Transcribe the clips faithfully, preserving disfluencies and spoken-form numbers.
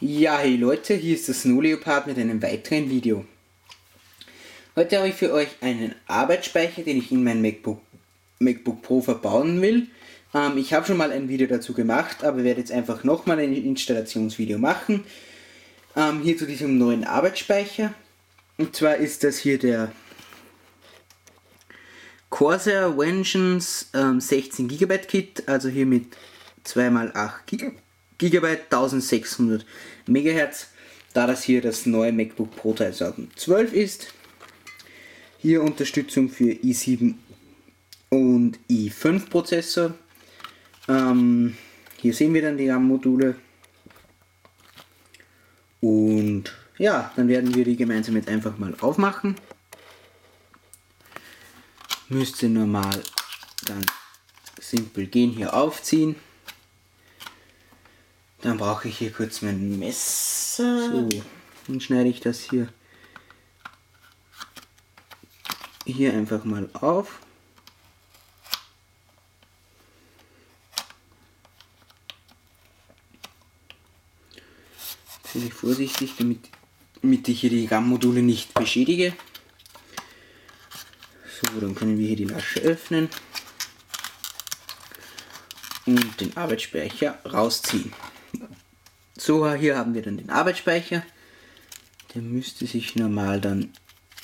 Ja, hey Leute, hier ist der Snow Leopard mit einem weiteren Video. Heute habe ich für euch einen Arbeitsspeicher, den ich in mein MacBook, MacBook Pro verbauen will. Ähm, ich habe schon mal ein Video dazu gemacht, aber werde jetzt einfach nochmal ein Installationsvideo machen. Ähm, hier zu diesem neuen Arbeitsspeicher. Und zwar ist das hier der Corsair Vengeance ähm, sechzehn Gigabyte Kit, also hier mit zwei mal acht Gigabyte, eintausendsechshundert Megahertz, da das hier das neue MacBook Pro zweitausendzwölf ist. Hier Unterstützung für i sieben und i fünf Prozessor. Ähm, hier sehen wir dann die RAM-Module. Und ja, dann werden wir die gemeinsam jetzt einfach mal aufmachen. Müsste normal dann simpel gehen, hier aufziehen. Dann brauche ich hier kurz mein Messer. So, dann schneide ich das hier hier einfach mal auf. Bin ich vorsichtig, damit, damit ich hier die RAM-Module nicht beschädige. So, dann können wir hier die Lasche öffnen und den Arbeitsspeicher rausziehen. So, hier haben wir dann den Arbeitsspeicher. Der müsste sich normal dann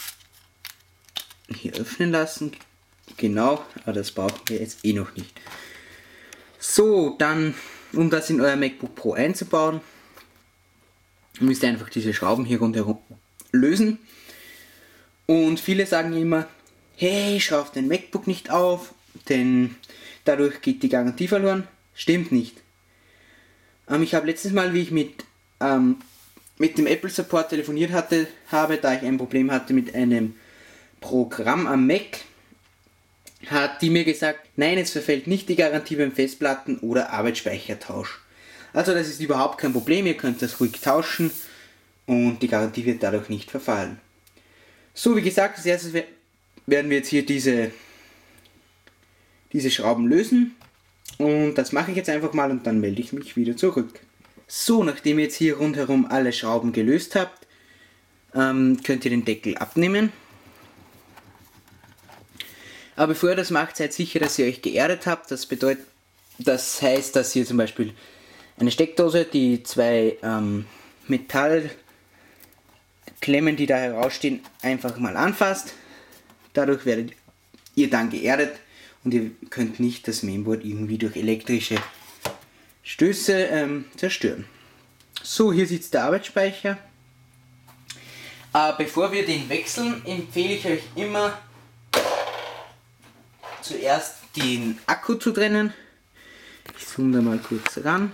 hier öffnen lassen. Genau, aber das brauchen wir jetzt eh noch nicht. So, dann, um das in euer MacBook Pro einzubauen, müsst ihr einfach diese Schrauben hier rundherum lösen. Und viele sagen immer, hey, schraub dein MacBook nicht auf, denn dadurch geht die Garantie verloren. Stimmt nicht. Ähm, ich habe letztes Mal, wie ich mit, ähm, mit dem Apple Support telefoniert hatte, habe, da ich ein Problem hatte mit einem Programm am Mac, hat die mir gesagt, nein, es verfällt nicht die Garantie beim Festplatten- oder Arbeitsspeichertausch. Also das ist überhaupt kein Problem, ihr könnt das ruhig tauschen und die Garantie wird dadurch nicht verfallen. So, wie gesagt, als erstes werden wir jetzt hier diese, diese Schrauben lösen und das mache ich jetzt einfach mal und dann melde ich mich wieder zurück. So, nachdem ihr jetzt hier rundherum alle Schrauben gelöst habt, ähm, könnt ihr den Deckel abnehmen. Aber bevor ihr das macht, seid sicher, dass ihr euch geerdet habt. Das bedeutet, das heißt, dass ihr zum Beispiel eine Steckdose, die zwei ähm, Metallklemmen, die da herausstehen, einfach mal anfasst. Dadurch werdet ihr dann geerdet und ihr könnt nicht das Mainboard irgendwie durch elektrische Stöße ähm, zerstören. So, hier sitzt der Arbeitsspeicher. Äh, bevor wir den wechseln, empfehle ich euch immer zuerst den Akku zu trennen. Ich zoome da mal kurz ran.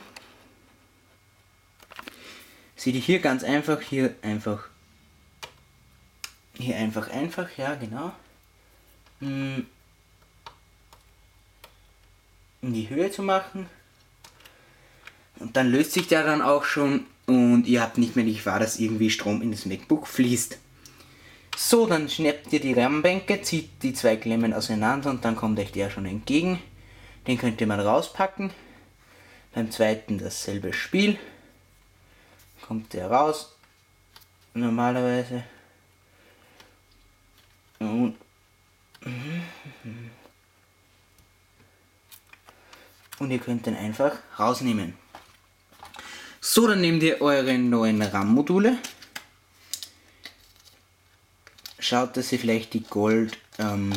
Seht ihr hier ganz einfach, hier einfach, hier einfach, einfach, ja genau. In die Höhe zu machen. Und dann löst sich der dann auch schon und ihr habt nicht mehr die Gefahr, dass irgendwie Strom in das MacBook fließt. So, dann schnappt ihr die RAM-Bänke, zieht die zwei Klemmen auseinander und dann kommt euch der schon entgegen. Den könnt ihr mal rauspacken. Beim zweiten dasselbe Spiel. Kommt der raus. Normalerweise. Und, und ihr könnt den einfach rausnehmen. So, dann nehmt ihr eure neuen RAM-Module. Schaut, dass ihr vielleicht die Gold, ähm,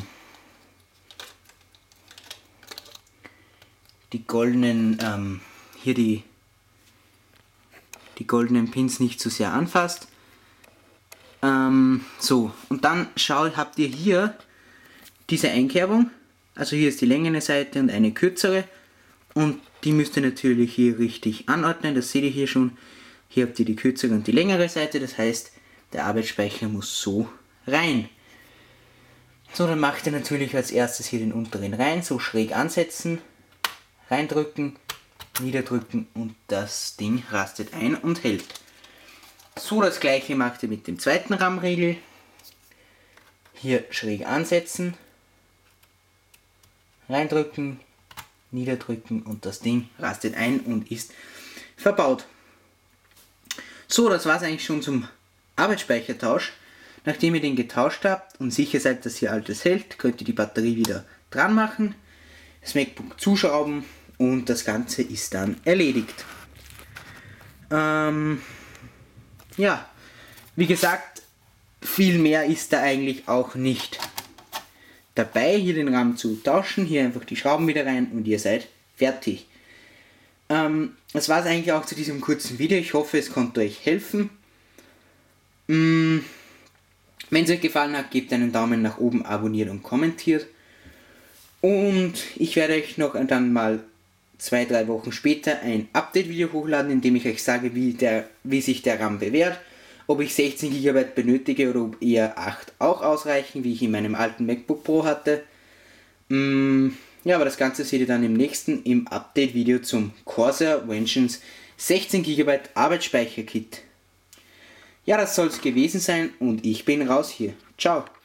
die goldenen, ähm, hier die, die goldenen Pins nicht zu sehr anfasst. Ähm, so, und dann schaut, habt ihr hier diese Einkerbung. Also hier ist die längere Seite und eine kürzere. Und die müsst ihr natürlich hier richtig anordnen, das seht ihr hier schon. Hier habt ihr die kürzere und die längere Seite, das heißt, der Arbeitsspeicher muss so rein. So, dann macht ihr natürlich als erstes hier den unteren rein, so schräg ansetzen, reindrücken, niederdrücken und das Ding rastet ein und hält. So, das gleiche macht ihr mit dem zweiten RAM-Riegel. Hier schräg ansetzen, reindrücken, niederdrücken und das Ding rastet ein und ist verbaut. So, das war es eigentlich schon zum Arbeitsspeichertausch. Nachdem ihr den getauscht habt und sicher seid, dass ihr altes hält, könnt ihr die Batterie wieder dran machen, das MacBook zuschrauben und das Ganze ist dann erledigt. Ähm, ja, wie gesagt, viel mehr ist da eigentlich auch nicht dabei. Hier den Rahmen zu tauschen, hier einfach die Schrauben wieder rein und ihr seid fertig. Ähm, das war es eigentlich auch zu diesem kurzen Video. Ich hoffe, es konnte euch helfen. Mm, wenn es euch gefallen hat, gebt einen Daumen nach oben, abonniert und kommentiert. Und ich werde euch noch dann mal zwei, drei Wochen später ein Update-Video hochladen, in dem ich euch sage, wie, der, wie sich der RAM bewährt, ob ich sechzehn Gigabyte benötige oder ob eher acht auch ausreichen, wie ich in meinem alten MacBook Pro hatte. Mm, ja, aber das Ganze seht ihr dann im nächsten, im Update-Video zum Corsair Vengeance sechzehn Gigabyte Arbeitsspeicher-Kit. Ja, das soll es gewesen sein und ich bin raus hier. Ciao.